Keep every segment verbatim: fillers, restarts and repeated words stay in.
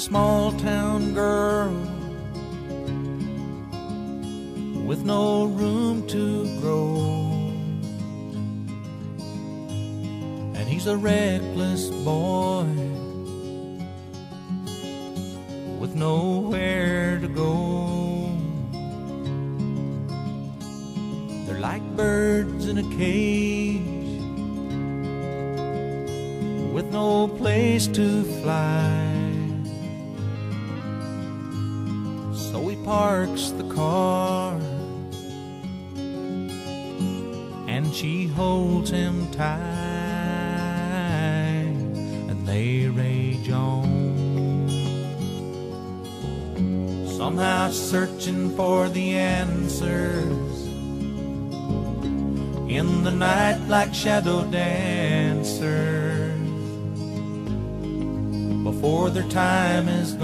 small town girl with no room to grow, and he's a reckless boy with nowhere to go. They're like birds in a cage with no place to fly. So he parks the car and she holds him tight, and they rage on, somehow searching for the answers in the night like shadow dancers. Before their time is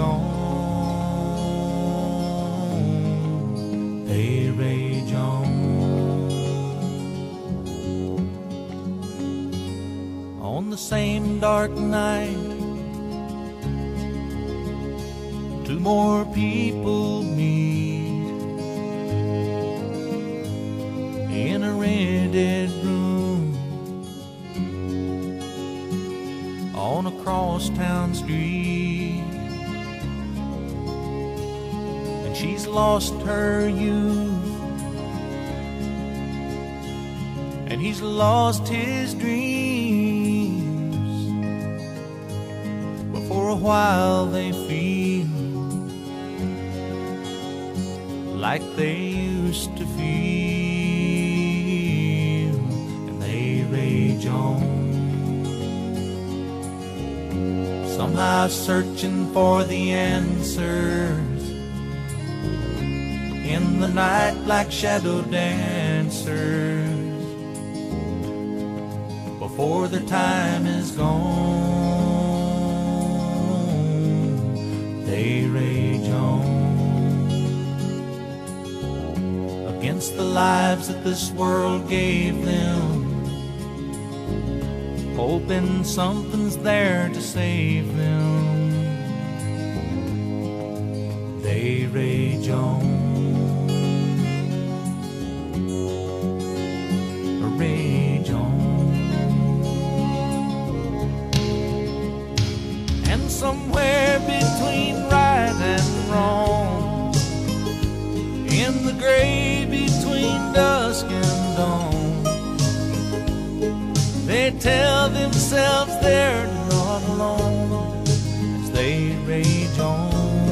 gone, they rage on. On the same dark night, two more people meet in a rented room on a crosstown street. And she's lost her youth, and he's lost his dreams. But for a while they feel like they used to feel, and they rage on, somehow searching for the answers in the night like shadow dancers. Before their time is gone, they rage on against the lives that this world gave them, hoping something's there to save them. They rage on, rage on, and somewhere between right and wrong, in the gray between dusk and dawn, they tell themselves they're not alone as they rage on.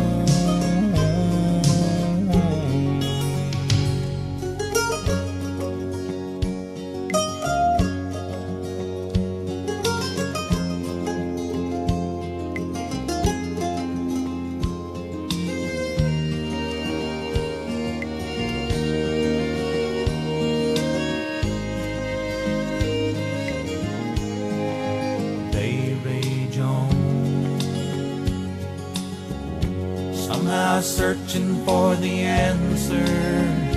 Somehow searching for the answers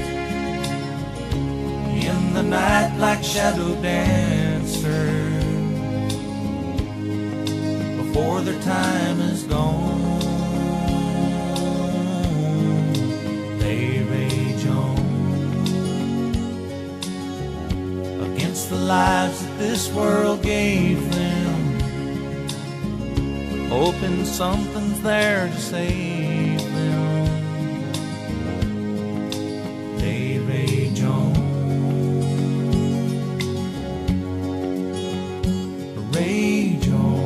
in the night like shadow dancers. Before their time is gone, they rage on against the lives that this world gave them, hoping something's there to save them. They rage on, rage on.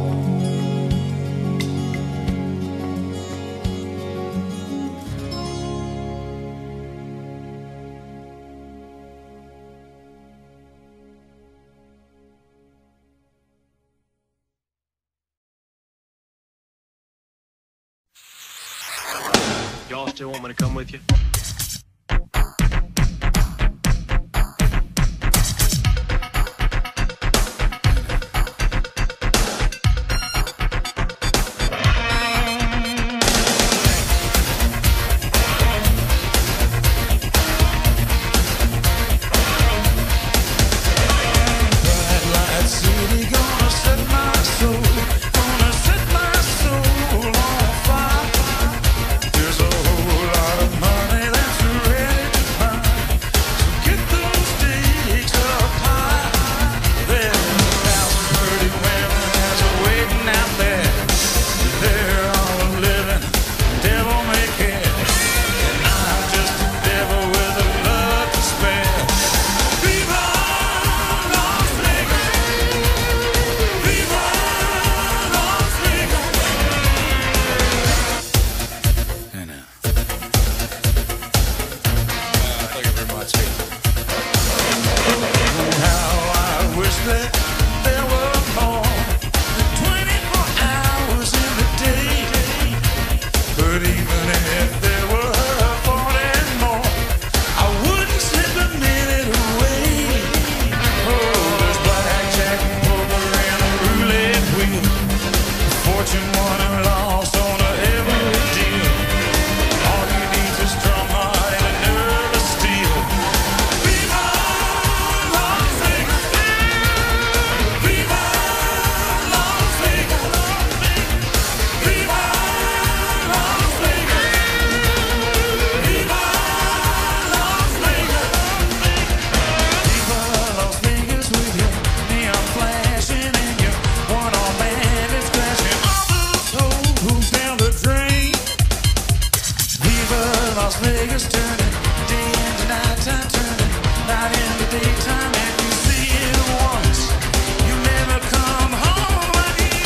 Y'all still want me to come with you? Bright light city, gonna set my soul, gonna set my soul on fire. nighttime turning night into daytime, and you see it once, you never come home again.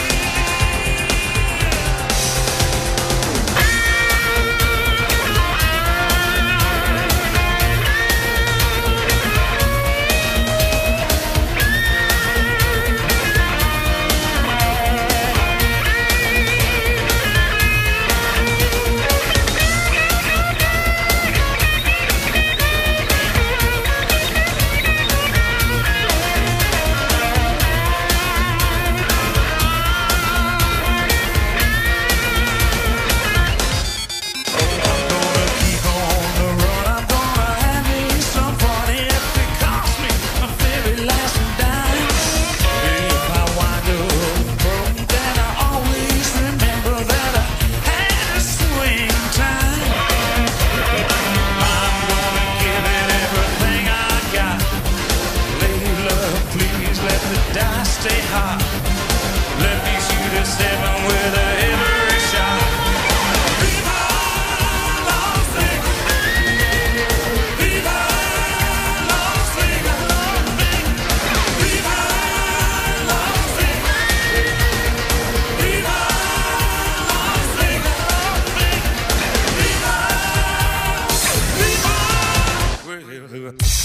Stay hot. Let me shoot a seven with a every shot. Viva Las Vegas. Viva Las Vegas. Viva Las Vegas. Viva Las Vegas. Viva. Viva.